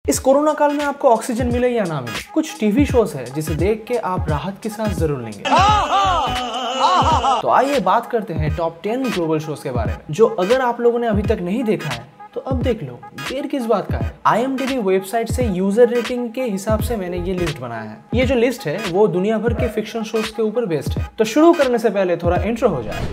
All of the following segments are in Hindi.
इस कोरोना काल में आपको ऑक्सीजन मिले या ना मिले, कुछ टीवी शोज है जिसे देख के आप राहत की सांस जरूर लेंगे। तो आइए बात करते हैं टॉप 10 ग्लोबल शोज के बारे में, जो अगर आप लोगों ने अभी तक नहीं देखा है तो अब देख लो, देर किस बात का है। IMDb वेबसाइट से यूजर रेटिंग के हिसाब से मैंने ये लिस्ट बनाया है। ये जो लिस्ट है वो दुनिया भर के फिक्शन शोज के ऊपर बेस्ड है। तो शुरू करने से पहले थोड़ा इंट्रो हो जाए।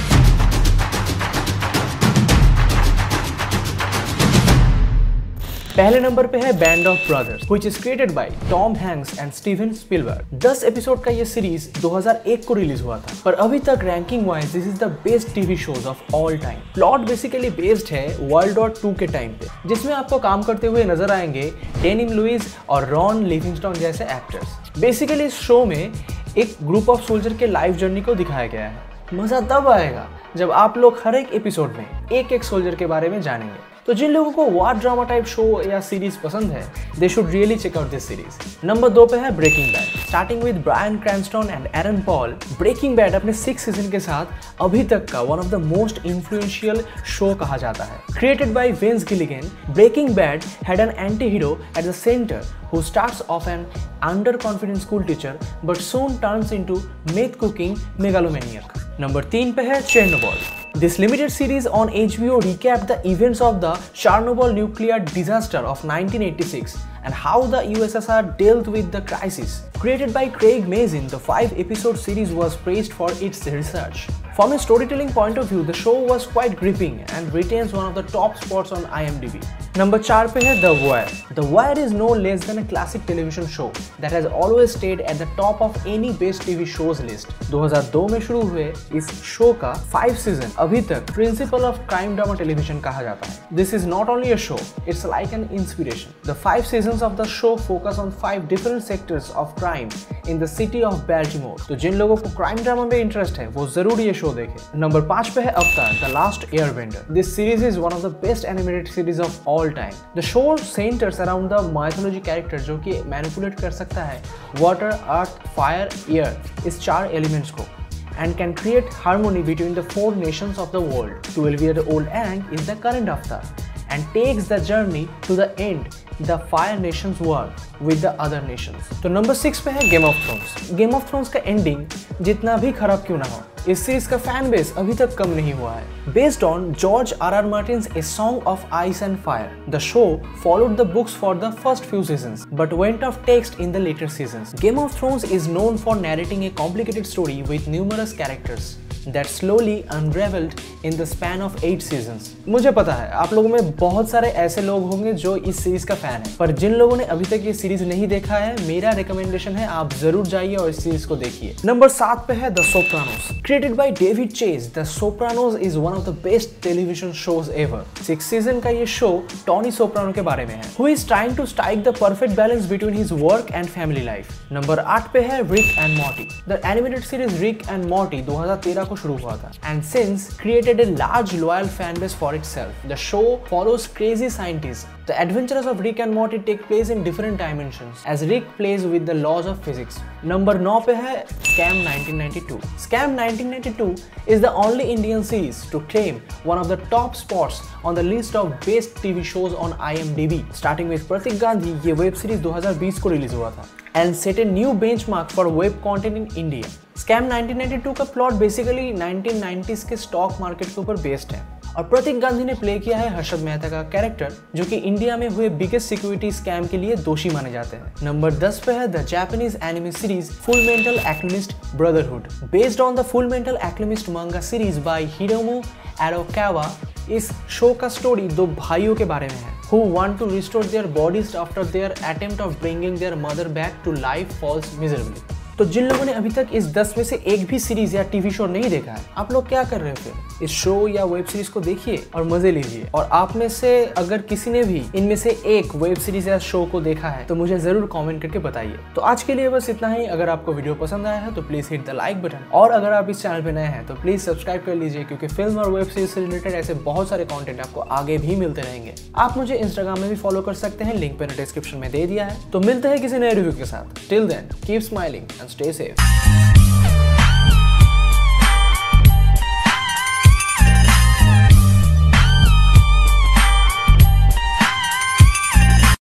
पहले नंबर पे है Band of Brothers, which is created by Tom Hanks and Steven Spielberg. 10 episode का ये सीरीज 2001 को रिलीज हुआ था, पर अभी तक ranking wise this is the best TV shows of all time. Plot basically based है वर्ल्ड वॉर 2 के टाइम पे, जिसमें आपको काम करते हुए नजर आएंगे डेनिम लुइस और रॉन लिविंगस्टोन जैसे एक्टर्स। बेसिकली इस शो में एक ग्रुप ऑफ सोल्जर के लाइफ जर्नी को दिखाया गया है। मजा तब आएगा जब आप लोग हर एक एपिसोड में एक एक सोल्जर के बारे में जानेंगे। तो जिन लोगों को वार ड्रामा टाइप शो या सीरीज पसंद है, they should really check out this series. Number 2 पे है Breaking Bad. Starting with Bryan Cranston and Aaron Paul, Breaking Bad अपने 6 सीजन के साथ अभी तक का one of the most influential show कहा जाता है। Created by Vince Gilligan, Breaking Bad had an anti hero at the centre who starts off an underconfident school teacher but soon turns into meth cooking megalomaniac. Number 3 पे है Chernobyl. This limited series on HBO recapped the events of the Chernobyl nuclear disaster of 1986 and how the USSR dealt with the crisis. Created by Craig Mazin, the 5-episode series was praised for its research. From a storytelling point of view, the show was quite gripping and retains one of the top spots on IMDb. Number 4 पे है The Wire. The Wire is no less than a classic television show that has always stayed at the top of any best TV shows list. 2002 में शुरू हुए इस शो का 5 सीजन अभी तक principal of crime drama television कहा जाता है। This is not only a show, it's like an inspiration. The 5 seasons of the show focus on 5 different sectors of crime in the city of Baltimore. तो जिन लोगों को क्राइम ड्रामा में इंटरेस्ट है वो जरूर ये शो देखें। नंबर 5 पे है Avatar the last airbender. This series is one of the best animated series of all time. The show centers around the mythology character जो कि मैनिपुलेट कर सकता है वाटर, अर्थ, फायर, एयर, इस 4 एलिमेंट्स को, and can create harmony between the 4 nations of the world. 12-year-old Aang is the current Avatar and takes the journey to the end, the Fire Nation's war with the other nations. तो नंबर 6 पे है Game of Thrones. Game of Thrones का एंडिंग जितना भी खराब क्यों ना हो, इस सीरीज का फैन बेस अभी तक कम नहीं हुआ है। Based on George R.R. Martin's A Song of Ice and Fire, the show followed the books for the first few seasons, but went off text in the later seasons. Game of Thrones is known for narrating a complicated story with numerous characters that slowly unraveled in the span of 8 seasons. मुझे पता है आप लोगों में बहुत सारे ऐसे लोग होंगे जो इस सीरीज का फैन है, पर जिन लोगों ने अभी तक ये सीरीज नहीं देखा है, मेरा रिकमेंडेशन है आप जरूर जाइए और इस सीरीज को देखिए। नंबर 7 पे है the Sopranos. Created by David Chase, The Sopranos is one of the best television shows ever. 6 season का ये शो टॉनी सोप्रानो के बारे में है, who is trying to strike the perfect balance between his work and family life. Number 8 पे है Rick and Morty. The animated series Rick and Morty 2013 को शुरू हुआ था and since created a large loyal fan base for itself. The show follows crazy scientists. The adventures of Rick and Morty take place in different dimensions as Rick plays with the laws of physics. Number 9 पे है Scam 1992. Scam 1992 is the only Indian series to claim one of the top spots on the list of best TV shows on IMDb. Starting with प्रतीक गांधी, ये वेब सीरीज 2020 को रिलीज हुआ था and set a new benchmark for web content in India. Scam 1992 का प्लॉट बेसिकली 1990s के स्टॉक मार्केट के ऊपर बेस्ड है और प्रतीक गांधी ने प्ले किया है हर्षद मेहता का कैरेक्टर, जो कि इंडिया में हुए बिगेस्ट सिक्योरिटी स्कैम के लिए दोषी माने जाते हैं। नंबर 10 पे है the Japanese anime series Full Metal Alchemist Brotherhood. Based on the Full Metal Alchemist manga series by Hiromu Arakawa, इस शो का स्टोरी 2 भाइयों के बारे में है who want to restore their bodies after their attempt of bringing their mother back to life falls miserably. तो जिन लोगों ने अभी तक इस 10 में से एक भी सीरीज या टीवी शो नहीं देखा है, आप लोग क्या कर रहे हो फिर? इस शो या वेब सीरीज को देखिए और मजे लीजिए। और आप में से अगर किसी ने भी इनमें से एक वेब सीरीज या शो को देखा है तो मुझे जरूर कमेंट करके बताइए। तो आज के लिए बस इतना ही। अगर आपको वीडियो पसंद आया है तो please hit the like button, और अगर आप इस चैनल पे नए हैं तो प्लीज सब्सक्राइब कर लीजिए, क्योंकि फिल्म और वेब सीरीज से रिलेटेड ऐसे बहुत सारे कंटेंट आपको आगे भी मिलते रहेंगे। आप मुझे इंस्टाग्राम में भी फॉलो कर सकते हैं, लिंक मैंने डिस्क्रिप्शन में दे दिया है। तो मिलते हैं किसी नए रिव्यू के साथ। Till then keep smiling and stay safe.